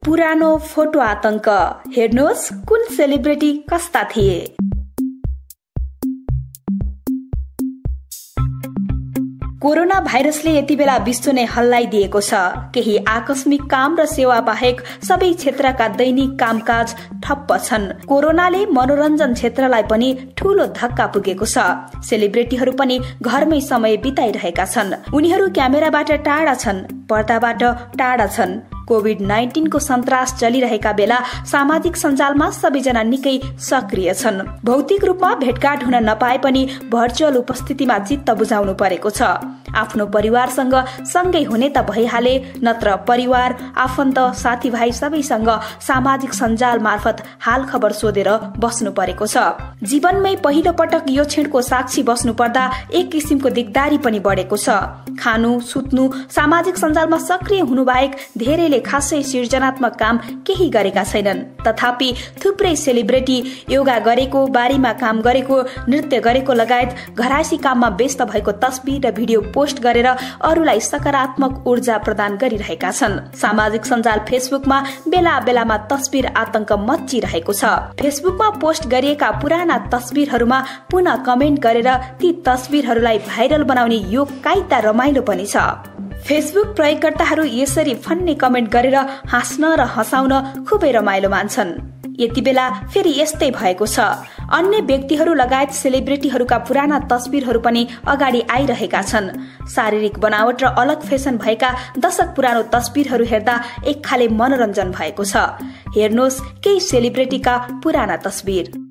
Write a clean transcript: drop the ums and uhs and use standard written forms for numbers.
पुरानो फोटो आतंक। हेर्नुहोस् कुन सेलिब्रिटी कस्ता थिए। कोरोना भाइरसले यति बेला विश्व नै हल्लाइदिएको छ। केही आकस्मिक काम र सेवा बाहेक सबै क्षेत्रका दैनिक कामकाज ठप्प छन्। कोरोनाले मनोरञ्जन क्षेत्रलाई पनि ठूलो धक्का पुगेको छ। सेलिब्रिटीहरू पनि घरमै समय बिताइरहेका छन्। उनीहरू क्यामेराबाट टाढा छन्, पर्दाबाट टाढा छन्। कोभिड-19 को सन्तास चलिरहेका बेला सामाजिक सञ्जालमा सबैजना निकै सक्रिय छन्। भौतिक रूपमा भेटघाट हुन नपाए पनि भर्चुअल उपस्थितिमा चित्त बुझाउनु परेको छ। आफ्नो परिवारसँग सँगै हुने त भइहाले, नत्र परिवार, आफन्त, साथीभाइ सबैसँग सामाजिक सञ्जाल मार्फत हाल खबर सोधेर बस्नु परेको छ। जीवनमै पहिलो पटक यो क्षणको साक्षी बस्नु पर्दा एक किसिमको दिगदारी पनि बढेको छ। खानु, सुत्नु, सामाजिक सञ्जालमा सक्रिय हुनु बाहेक धेरैले खासै सृजनात्मक काम केही गरेका छैनन्। तथापि थुप्रै सेलिब्रिटी योगा गरेको, बारीमा काम गरेको, नृत्य गरेको लगायत घरायसी काममा व्यस्त भएको तस्बिर र भिडियो पोस्ट गरेर अरूलाई सकारात्मक ऊर्जा प्रदान गरिरहेका छन्। सामाजिक सञ्जाल फेसबुकमा बेला बेलामा तस्बिर आतंक मच्चिरहेको छ। फेसबुकमा पोस्ट गरिएका पुराना तस्बिरहरूमा पुनः कमेन्ट गरेर ती तस्बिरहरूलाई भाइरल बनाउने यो काइता रमाइलो पनि छ। फेसबुक प्रयोगकर्ताहरू यसरी फन्ने कमेन्ट गरेर हाँस्न र हँसाउन खुबै रमाइलो मान्छन्। यति बेला फेरि यस्तै भएको छ। अन्य व्यक्तिहरू लगायत सेलिब्रिटीहरूका पुराना तस्बिरहरू पनि अगाडि आइरहेका छन्। शारीरिक बनावट र अलग फेसन भएका दशक पुरानो तस्बिरहरू हेर्दा एक खाले मनोरञ्जन भएको छ। हेर्नुहोस् केही सेलिब्रिटीका पुराना तस्बिर।